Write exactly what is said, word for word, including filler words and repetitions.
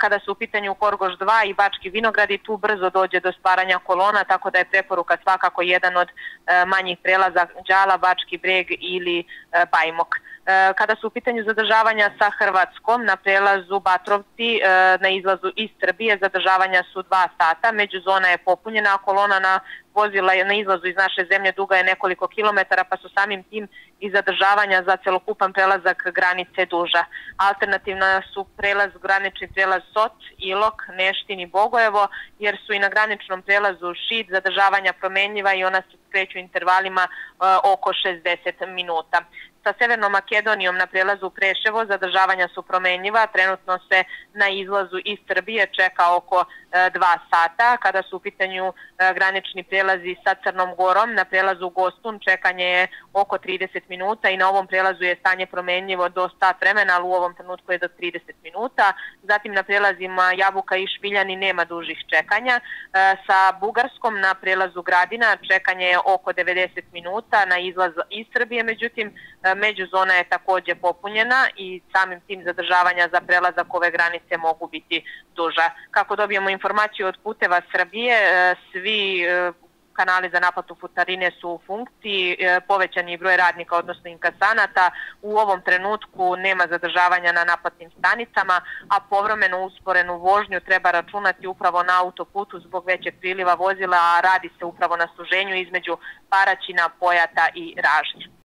kada su u pitanju Horgoš dva i Bački Vinogradi, tu brzo dođe do stvaranja kolona, tako da je preporuka svakako jedan od manjih prelaza Đala, Bački Breg ili Bajmok. Kada su u pitanju zadržavanja sa Hrvatskom, na prelazu Batrovci na izlazu iz Srbije zadržavanja su dva sata, međuzona je popunjena, a kolona na vozila na izlazu iz naše zemlje duga je nekoliko kilometara, pa su samim tim i zadržavanja za celokupan prelazak granice duža. Alternativna su prelaz, granični prelaz Sot, Ilok, Neštin i Bogojevo, jer su i na graničnom prelazu Šid zadržavanja promenljiva i ona se kreću intervalima oko šezdeset minuta. Sa Severnom Makedonijom na prelazu Preševo zadržavanja su promenljiva, trenutno se na izlazu iz Srbije čeka oko dva sata. Kada su u pitanju granični prelazi sa Crnom Gorom, na prelazu Gostun čekanje je oko trideset minuta i na ovom prelazu je stanje promenljivo do sat vremena, ali u ovom trenutku je do trideset minuta. Zatim na prelazima Jabuka i Špiljani nema dužih čekanja. Sa Bugarskom na prelazu Gradina čekanje je oko devedeset minuta na izlaz iz Srbije, međutim međuzona je takođe popunjena i samim tim zadržavanja za prelazak ove granice mogu biti duža. Kako dobijemo informaciju od Puteva Srbije, svi kanali za naplatu putarine su u funkciji, povećan je broj radnika, odnosno inkasanata. U ovom trenutku nema zadržavanja na naplatnim stanicama, a povremeno usporenu vožnju treba računati upravo na autoputu zbog većeg priliva vozila, a radi se upravo na suženju između Paraćina, Pojata i Ražnja.